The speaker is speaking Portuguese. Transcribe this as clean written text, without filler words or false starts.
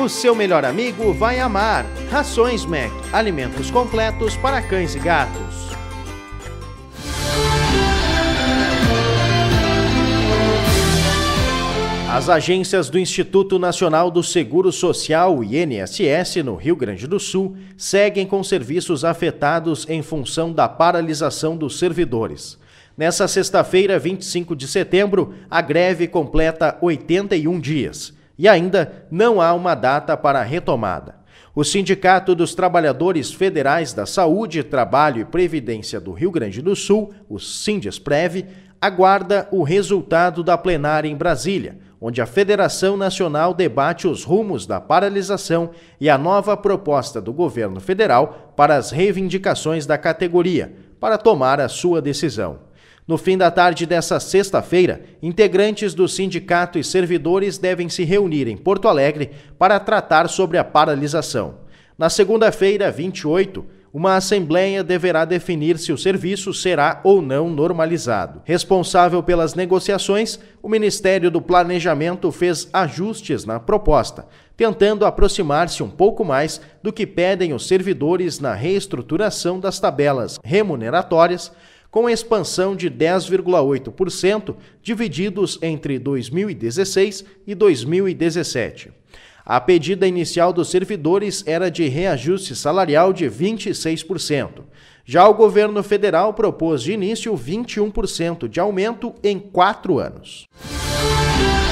O seu melhor amigo vai amar. Rações Mac, alimentos completos para cães e gatos. As agências do Instituto Nacional do Seguro Social, INSS, no Rio Grande do Sul, seguem com serviços afetados em função da paralisação dos servidores. Nessa sexta-feira, 25 de setembro, a greve completa 81 dias e ainda não há uma data para a retomada. O Sindicato dos Trabalhadores Federais da Saúde, Trabalho e Previdência do Rio Grande do Sul, o Sindesprev, aguarda o resultado da plenária em Brasília, onde a Federação Nacional debate os rumos da paralisação e a nova proposta do governo federal para as reivindicações da categoria, para tomar a sua decisão. No fim da tarde dessa sexta-feira, integrantes do sindicato e servidores devem se reunir em Porto Alegre para tratar sobre a paralisação. Na segunda-feira, 28, uma assembleia deverá definir se o serviço será ou não normalizado. Responsável pelas negociações, o Ministério do Planejamento fez ajustes na proposta, tentando aproximar-se um pouco mais do que pedem os servidores na reestruturação das tabelas remuneratórias, com expansão de 10,8%, divididos entre 2016 e 2017. A pedida inicial dos servidores era de reajuste salarial de 26%. Já o governo federal propôs de início 21% de aumento em 4 anos.